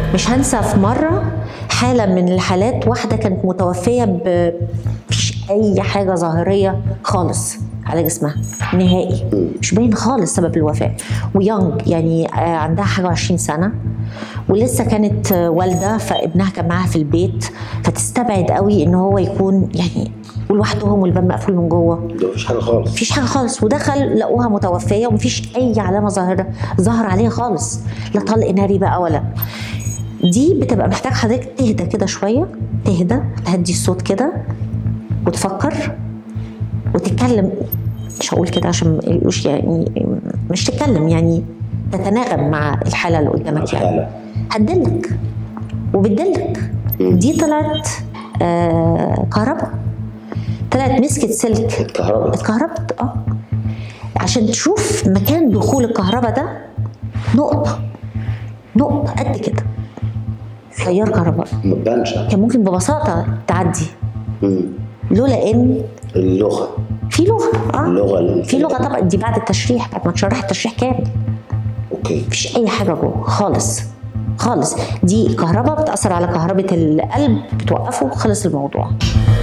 مش هنسى في مره حاله من الحالات، واحده كانت متوفيه مفيش اي حاجه ظاهريه خالص على جسمها نهائي، مش باين خالص سبب الوفاه، ويونج يعني عندها حاجه 20 سنه، ولسه كانت والده، فابنها كان معاها في البيت، فتستبعد قوي ان هو يكون يعني ولوحدهم والباب مقفول من جوه. مفيش حاجه خالص. مفيش حاجه خالص، ودخل لقوها متوفيه ومفيش اي علامه ظاهر عليها خالص، لا طلق ناري بقى ولا. دي بتبقى محتاج حضرتك تهدى كده شويه، تهدي الصوت كده وتفكر وتتكلم. مش هقول كده عشان ما يقولوش يعني، مش تتكلم يعني، تتناغم مع الحاله اللي قدامك يعني. هتدلك وبتدلك. دي طلعت كهرباء، طلعت مسكت سلك اتكهربت. عشان تشوف مكان دخول الكهرباء ده نقطه قد كده، تيار كهرباء ما تبانش، كان ممكن ببساطه تعدي لولا ان اللغه في لغه في لغه طبعا، دي بعد التشريح، بعد ما تشرح التشريح كامل. اوكي، مفيش اي حاجه جوه خالص. دي كهرباء بتاثر على كهرباء القلب، بتوقفه، خلص الموضوع.